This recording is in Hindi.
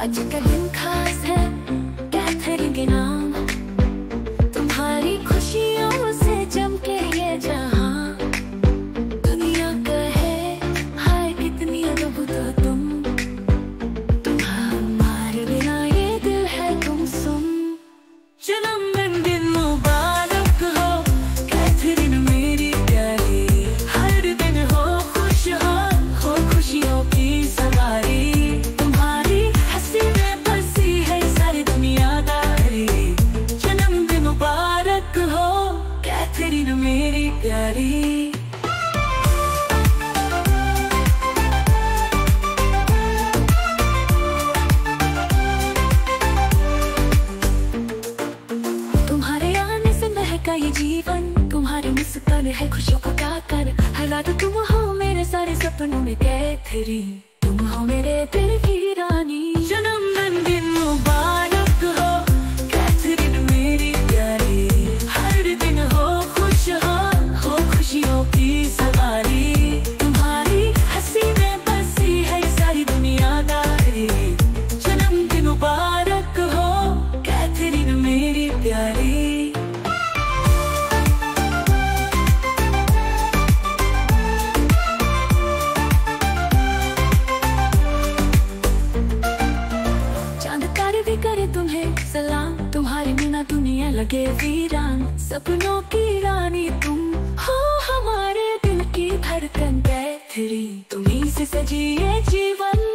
आज का दिन खास है कैथरीन के नाम, तुम्हारी खुशियों से चमके ये जहां। दुनिया कहे हाय कितनी अद्भुत हो तुम, तुम्हारे बिना ये दिल है गुमसुम। जन्मदिन मुबारक हो कैथरीन मेरी प्यारी, हर दिन हो खुशहाल हो खुशियों की सवारी। तुम्हारी हंसी में बसी है सारी दुनियादारी। जन्मदिन मुबारक हो कैथरीन मेरी प्यारी। का ये जीवन तुम्हारी मुस्कान है खुशियों का क्या कर। हालात तुम हो मेरे सारे सपनों में कैथरीन, तुम हो मेरे दिल की रानी। जन्मदिन मुबारक हो कैथरीन मेरी प्यारी, हर दिन हो खुशहाल हो खुशियों की सवारी। तुम्हारी हंसी में बसी है सारी दुनियादारी। जन्मदिन मुबारक हो कैथरीन मेरी प्यारी। करे तुम्हें सलाम, तुम्हारी बिना दुनिया लगे वीरान। सपनों की रानी तुम हो हमारे दिल की धड़कन कैथरीन, तुम्हीं से सजी ये जीवन।